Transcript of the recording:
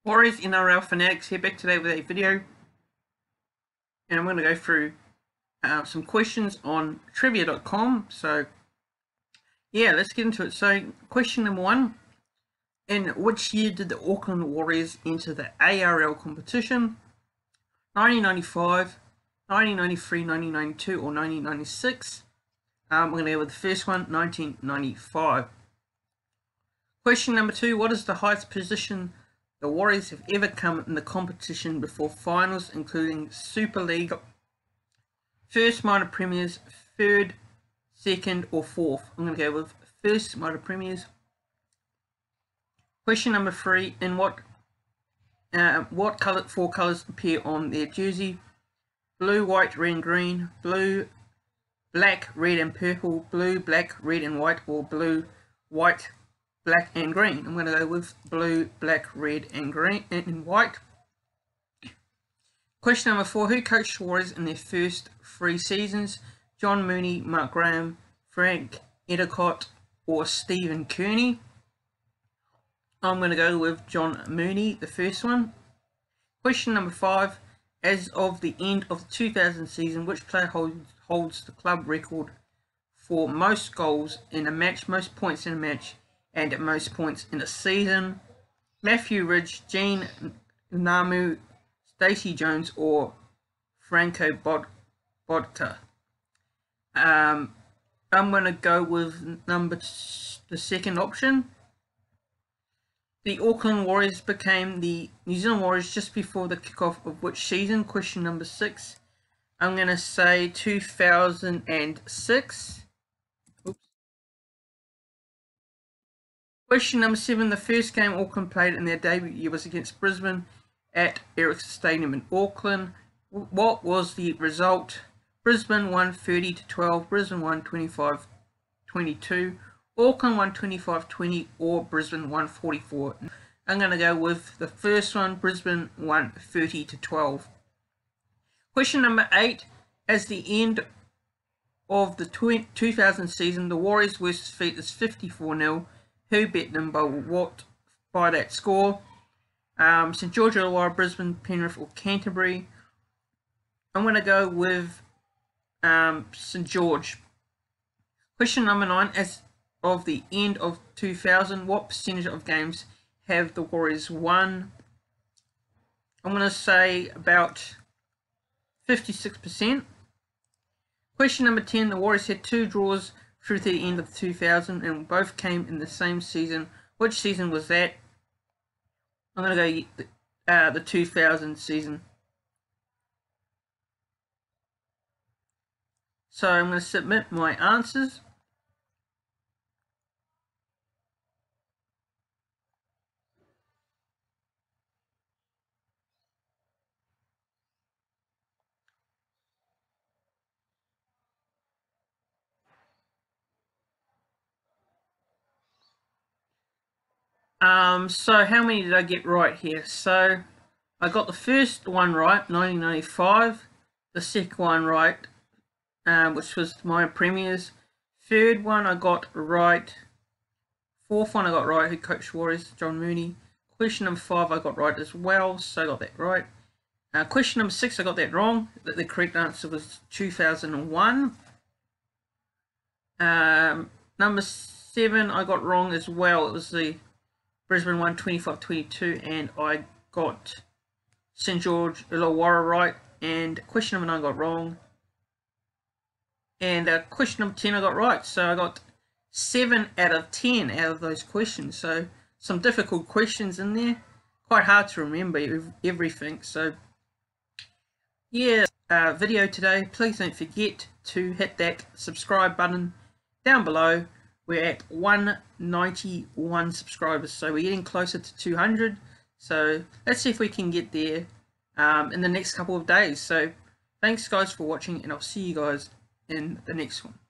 Warriors NRL Fanatics here, back today with a video, and I'm going to go through some questions on trivia.com. So yeah, let's get into it. So question number one: in which year did the Auckland Warriors enter the ARL competition? 1995, 1993, 1992 or 1996? I'm going to go with the first one, 1995. Question number two: what is the highest position the Warriors have ever come in the competition before finals, including Super League, first minor premiers, third, second or fourth? I'm going to go with first minor premiers. Question number three: in what four colours appear on their jersey? Blue, white, red and green, blue, black, red and purple, blue, black, red and white, or blue, white, black and green. I'm going to go with blue, black, red and green and white. Question number four: who coached the Warriors in their first 3 seasons? John Mooney, Mark Graham, Frank Endacott or Stephen Kearney? I'm going to go with John Mooney, the first one. Question number five: as of the end of the 2000 season, which player holds the club record for most goals in a match, most points in a match, and at most points in a season? Matthew Ridge, Gene Namu, Stacey Jones or Franco Bodka? I'm going to go with the second option. The Auckland Warriors became the New Zealand Warriors just before the kickoff of which season? Question number 6. I'm going to say 2006. Question number 7. The first game Auckland played in their debut year was against Brisbane at Ericsson Stadium in Auckland. What was the result? Brisbane won 30-12, Brisbane won 25-22, Auckland won 25-20 or Brisbane won 44. I'm going to go with the first one, Brisbane won 30-12. Question number 8. As the end of the 2000 season, the Warriors' worst defeat is 54-0. Who bet them by that score? St George, Illawarra, Brisbane, Penrith or Canterbury? I'm going to go with St George. Question number 9. As of the end of 2000, what percentage of games have the Warriors won? I'm going to say about 56%. Question number 10. The Warriors had 2 draws through to the end of 2000 and both came in the same season. Which season was that? I'm going to go the 2000 season. So I'm going to submit my answers. So how many did I get right here? So I got the first one right, 1995. The second one right, which was my premiers. Third one I got right. Fourth one I got right, who coached Warriors, John Mooney. Question number 5 I got right as well, so I got that right. Question number 6 I got that wrong. The correct answer was 2001. Number 7 I got wrong as well. It was the Brisbane won 25-22, and I got St George Illawarra right. And question number 9 I got wrong. And question number 10 I got right. So I got 7 out of 10 out of those questions. So some difficult questions in there. Quite hard to remember everything. So yeah, video today. Please don't forget to hit that subscribe button down below. We're at 191 subscribers, so we're getting closer to 200. So let's see if we can get there in the next couple of days. So thanks guys for watching, and I'll see you guys in the next one.